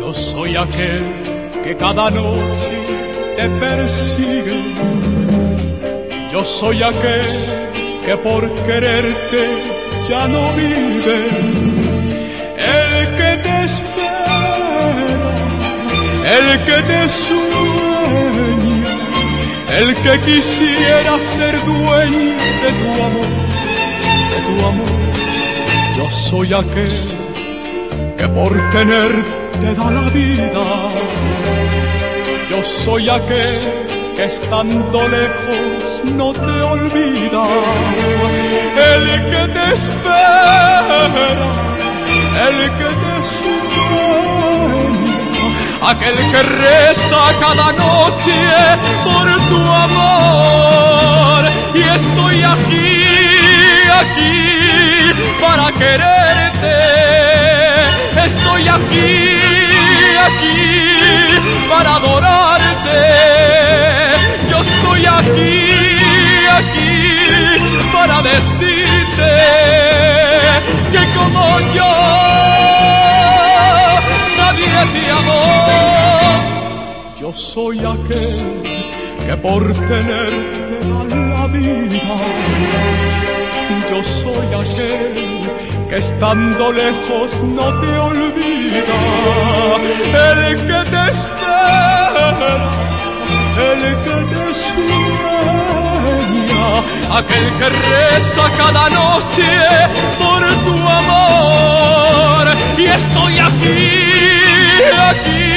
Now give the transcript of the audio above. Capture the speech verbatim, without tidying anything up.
Yo soy aquel que cada noche te persigue. Yo soy aquel que por quererte ya no vive. El que te espera, el que te sueña, el que quisiera ser dueño de tu amor, de tu amor. Yo soy aquel que por tenerte da la vida. Yo soy aquel que estando lejos no te olvida. El que te espera, el que te sueña, aquel que reza cada noche por tu amor. Y estoy aquí, aquí para quererte. Estoy aquí, aquí para adorarte. Yo estoy aquí, aquí para decirte que como yo nadie te amó. Yo soy aquel que por tenerte da la vida. Yo soy aquel que estando lejos no te olvida. El que te espera, el que te sueña, aquel que reza cada noche por tu amor. Y estoy aquí, aquí